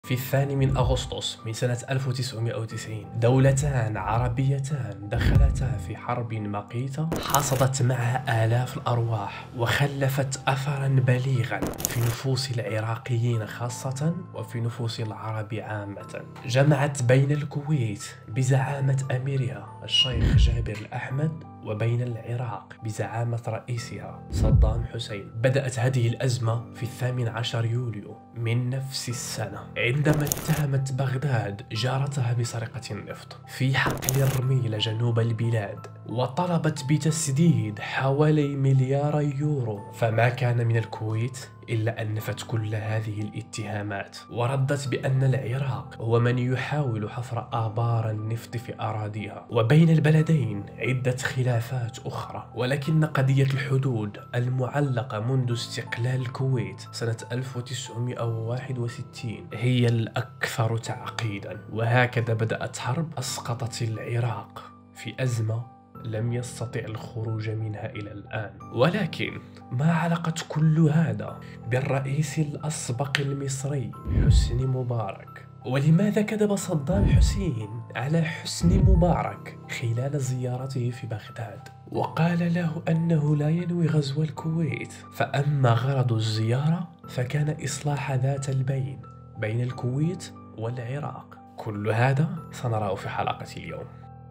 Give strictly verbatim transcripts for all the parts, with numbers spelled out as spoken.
في الثاني من أغسطس من سنة ألف وتسعمائة وتسعين دولتان عربيتان دخلتا في حرب مقيتة حصدت معها آلاف الأرواح وخلفت أثرا بليغا في نفوس العراقيين خاصة وفي نفوس العرب عامة. جمعت بين الكويت بزعامة أميرها الشيخ جابر الأحمد وبين العراق بزعامة رئيسها صدام حسين. بدأت هذه الأزمة في الثامن عشر يوليو من نفس السنة عندما اتهمت بغداد جارتها بسرقة النفط في حقل الرميل جنوب البلاد، وطلبت بتسديد حوالي مليار يورو. فما كان من الكويت إلا أن نفت كل هذه الاتهامات وردت بأن العراق هو من يحاول حفر آبار النفط في أراضيها. وبين البلدين عدة خلافات أخرى، ولكن قضية الحدود المعلقة منذ استقلال الكويت سنة ألف وتسعمائة وواحد وستين هي الأكثر تعقيدا. وهكذا بدأت حرب أسقطت العراق في أزمة لم يستطع الخروج منها إلى الآن. ولكن ما علاقة كل هذا بالرئيس الأسبق المصري حسني مبارك؟ ولماذا كذب صدام حسين على حسني مبارك خلال زيارته في بغداد وقال له أنه لا ينوي غزو الكويت؟ فأما غرض الزيارة فكان إصلاح ذات البين بين الكويت والعراق. كل هذا سنراه في حلقة اليوم.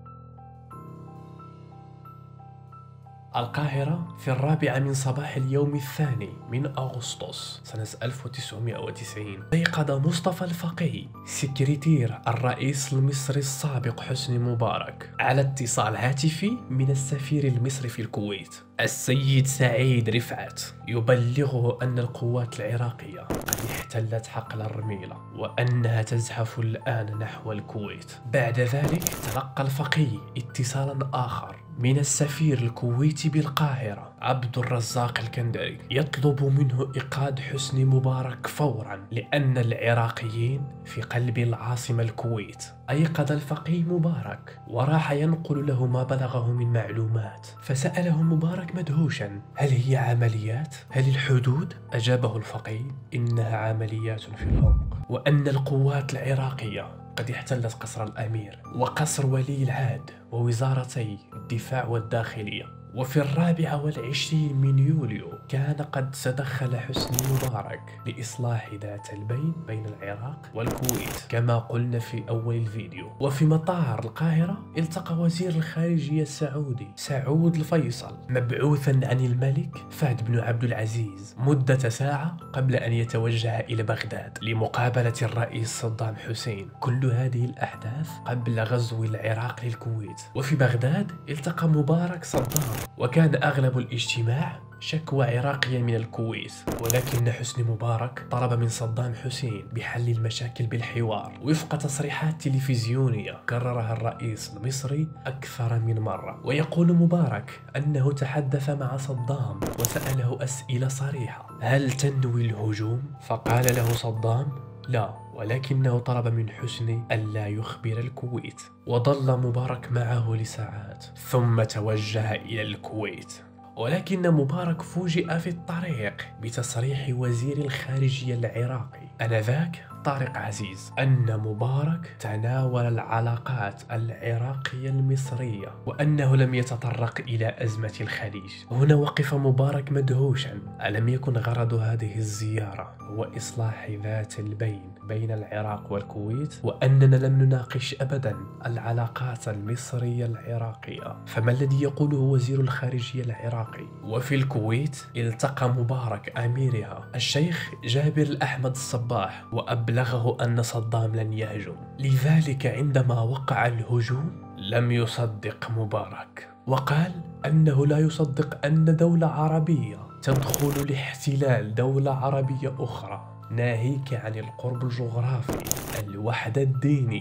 القاهرة في الرابعة من صباح اليوم الثاني من أغسطس سنة ألف وتسعمائة وتسعين أيقظ مصطفى الفقي سكرتير الرئيس المصري السابق حسني مبارك على اتصال هاتفي من السفير المصري في الكويت السيد سعيد رفعت يبلغه أن القوات العراقية قد احتلت حقل الرميلة وأنها تزحف الآن نحو الكويت. بعد ذلك تلقى الفقي اتصالا آخر من السفير الكويتي بالقاهرة عبد الرزاق الكندري يطلب منه إيقاظ حسني مبارك فورا لأن العراقيين في قلب العاصمة الكويت. أيقظ الفقي مبارك وراح ينقل له ما بلغه من معلومات، فسأله مبارك مدهوشا: هل هي عمليات؟ هل الحدود؟ أجابه الفقي: إنها عمليات في العمق، وأن القوات العراقية قد احتلت قصر الأمير وقصر ولي العهد ووزارتي الدفاع والداخلية. وفي الرابع والعشرين من يوليو كان قد تدخل حسني مبارك لإصلاح ذات البين بين العراق والكويت كما قلنا في أول الفيديو. وفي مطار القاهرة التقى وزير الخارجية السعودي سعود الفيصل مبعوثا عن الملك فهد بن عبد العزيز مدة ساعة قبل أن يتوجه إلى بغداد لمقابلة الرئيس صدام حسين. كل هذه الأحداث قبل غزو العراق للكويت. وفي بغداد التقى مبارك صدام، وكان أغلب الاجتماع شكوى عراقية من الكويت، ولكن حسني مبارك طلب من صدام حسين بحل المشاكل بالحوار وفق تصريحات تلفزيونية كررها الرئيس المصري أكثر من مرة. ويقول مبارك أنه تحدث مع صدام وسأله أسئلة صريحة: هل تنوي الهجوم؟ فقال له صدام: لا، ولكنه طلب من حسني ألا يخبر الكويت. وظل مبارك معه لساعات ثم توجه إلى الكويت. ولكن مبارك فوجئ في الطريق بتصريح وزير الخارجية العراقي آنذاك طارق عزيز أن مبارك تناول العلاقات العراقية المصرية وأنه لم يتطرق إلى أزمة الخليج. هنا وقف مبارك مدهوشا. ألم يكن غرض هذه الزيارة هو إصلاح ذات البين بين العراق والكويت، وأننا لم نناقش أبدا العلاقات المصرية العراقية؟ فما الذي يقوله وزير الخارجية العراقي؟ وفي الكويت التقى مبارك أميرها الشيخ جابر الأحمد الصباح وأبلغه أن صدام لن يهجم. لذلك عندما وقع الهجوم لم يصدق مبارك، وقال أنه لا يصدق أن دولة عربية تدخل لاحتلال دولة عربية أخرى، ناهيك عن القرب الجغرافي، الوحدة الدينية،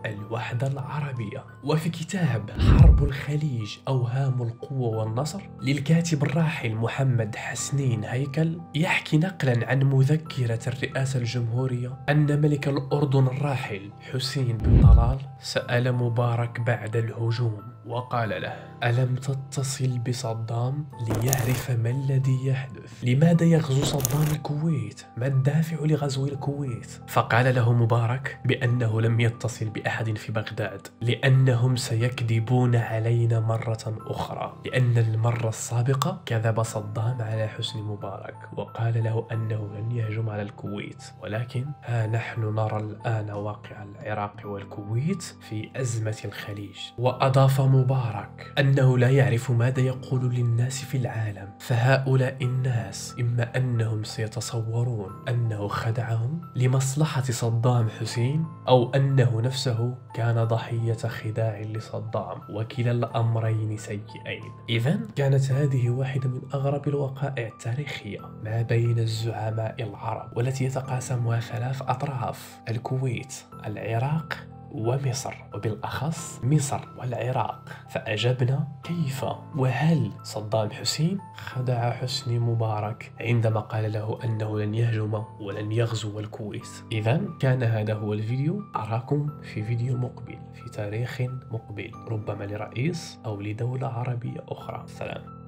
الوحدة العربية. وفي كتاب حرب الخليج أوهام القوة والنصر للكاتب الراحل محمد حسنين هيكل يحكي نقلا عن مذكرة الرئاسة الجمهورية أن ملك الأردن الراحل حسين بن طلال سأل مبارك بعد الهجوم وقال له: ألم تتصل بصدام ليعرف ما الذي يحدث؟ لماذا يغزو صدام الكويت؟ ما الدافع لغزو الكويت؟ فقال له مبارك بأنه لم يتصل بأحد في بغداد لأنهم سيكذبون علينا مرة أخرى، لأن المرة السابقة كذب صدام على حسني مبارك وقال له أنه لن يهجم على الكويت، ولكن ها نحن نرى الآن واقع العراق والكويت في أزمة الخليج. وأضاف مبارك أنه لا يعرف ماذا يقول للناس في العالم، فهؤلاء الناس إما أنهم سيتصورون أنه خدعهم لمصلحة صدام حسين أو أنه نفسه كان ضحية خداع لصدام، وكلا الأمرين سيئين. إذن كانت هذه واحدة من أغرب الوقائع التاريخية ما بين الزعماء العرب، والتي يتقاسمها ثلاث أطراف: الكويت، العراق ومصر، وبالأخص مصر والعراق. فأجبنا كيف وهل صدام حسين خدع حسني مبارك عندما قال له أنه لن يهجم ولن يغزو الكويت؟ إذن كان هذا هو الفيديو، أراكم في فيديو مقبل في تاريخ مقبل، ربما لرئيس أو لدولة عربية أخرى. سلام.